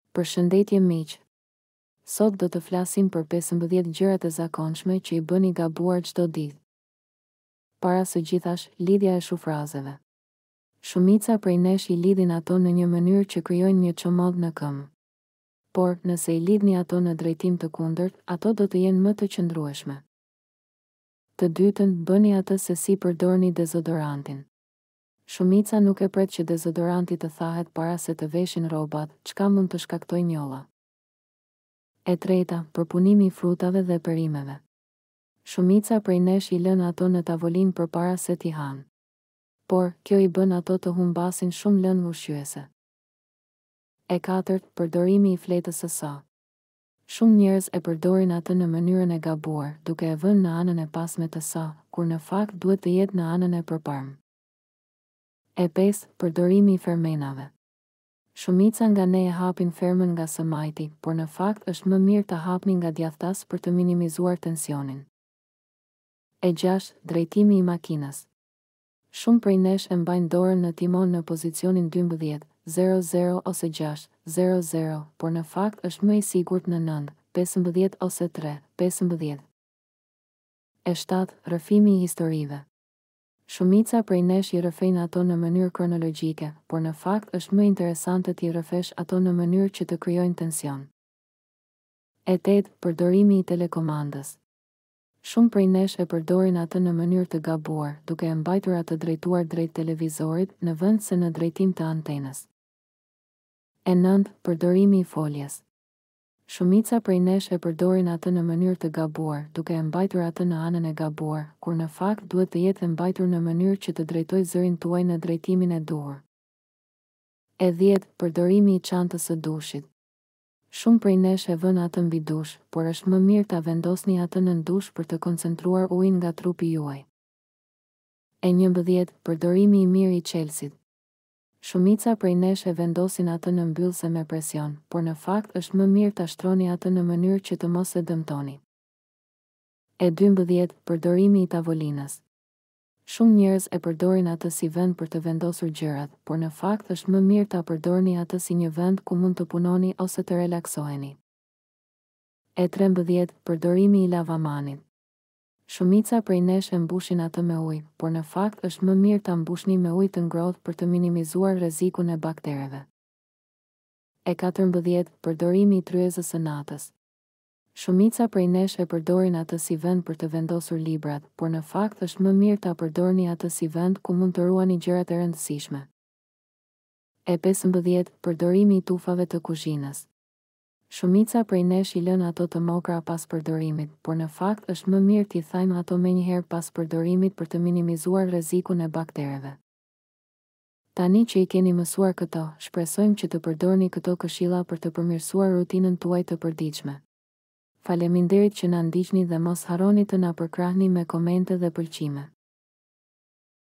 Përshëndetje miq. Sot do të flasim për 15 gjërat e zakonshme që i bëni gabuar çdo ditë. Para së gjithash, lidhja e shufrazeve. Shumica prej nesh i lidhin ato në një mënyrë që krijojnë një çomod në këmbë. Por, nëse i lidhni ato në drejtim të kundërt, ato do të jenë më të qëndrueshme. Të dytën, bëni atë se si përdorni dezodorantin. Shumica nuk e pret që dezodoranti të thahet para se të veshin rrobat, çka mund të shkaktojë njolla. E treta, përpunimi i frutave dhe perimeve. Shumica prej nesh i lën ato në tavolinë përpara se t'i hanë. Por, kjo i bën ato të humbasin shumë lëndë ushqyese. E katërt, përdorimi i fletës së sa. Shumë njerëz e përdorin atë në mënyrën e gabuar, duke e vënë në anën e pasme të sa, kur në fakt duhet të jetë në anën e përparme. E pestë, përdorimi i fermenave. Shumica nga ne e hapin fermën nga sëmajti, por në fakt është më mirë të hapni nga djathtas për të minimizuar tensionin. E gjashtë, drejtimi i makinës. Shumë prej nesh e mbajnë dorën në timon në pozicionin 12-00 ose 6-00, por në fakt është më i sigurt në 9-15 ose 3-15. E shtatë, rrëfimi i historive. Shumica prej nesh i rrëfejnë ato në mënyrë kronologjike, por në fakt është më interesante t'i rrëfesh ato në mënyrë që të krijojnë tension. E tetë, përdorimi i telekomandës. Shumë prej nesh e përdorin atë në mënyrë të gabuar, duke e mbajtur atë drejtuar drejt televizorit në vend se në drejtim të antenës. E nëntë, përdorimi i foljes. Shumica prej nesh e përdorin atë në mënyrë të gabuar, duke e mbajtur atë në anën e gabuar, kur në fakt duhet të jetë e mbajtur në mënyrë që të drejtojë zërin tuaj në drejtimin e duhur. E 10, përdorimi i çantës së dushit. Shumë prej nesh e vën atë mbi dush, por është më mirë ta vendosni atë nën dush për të koncentruar ujin nga trupi juaj. E 11, përdorimi i mirë i çelësit. Shumica prej nesh e vendosin atë në mbyllëse me presion, por në fakt është më mirë ta shtroni atë në mënyrë që të mos e dëmtoni. E 12, përdorimi i tavolinës. Shumë njerëz e përdorin atë si vend për të vendosur gjërat, por në fakt është më mirë ta përdorni atë si një vend ku mund të punoni ose të relaksoheni. E 13, përdorimi i lavamanit. Shumica prej nesh e mbushin atë me ujë, por në fakt është më mirë ta mbushni me ujë të ngrohtë për të minimizuar rrezikun e baktereve. E 14, përdorimi i tryezës së natës. Shumica prej nesh e përdorin atë si vend për të vendosur librat, por në fakt është më mirë ta përdorni atë si vend ku mund të ruani gjërat e rëndësishme. E 15, përdorimi i tufave të kuzhinës. Shumica prej nesh i lën ato të mokra pas përdorimit, por në fakt është më mirë t'i thajmë ato menjëherë pas përdorimit për të minimizuar rrezikun e baktereve. Tani që i keni mësuar këto, shpresojmë që të përdorni këto këshilla për të përmirësuar rutinën tuaj të përditshme. Faleminderit që na ndiqni dhe mos harroni të na përkrahni me komente dhe pëlqime.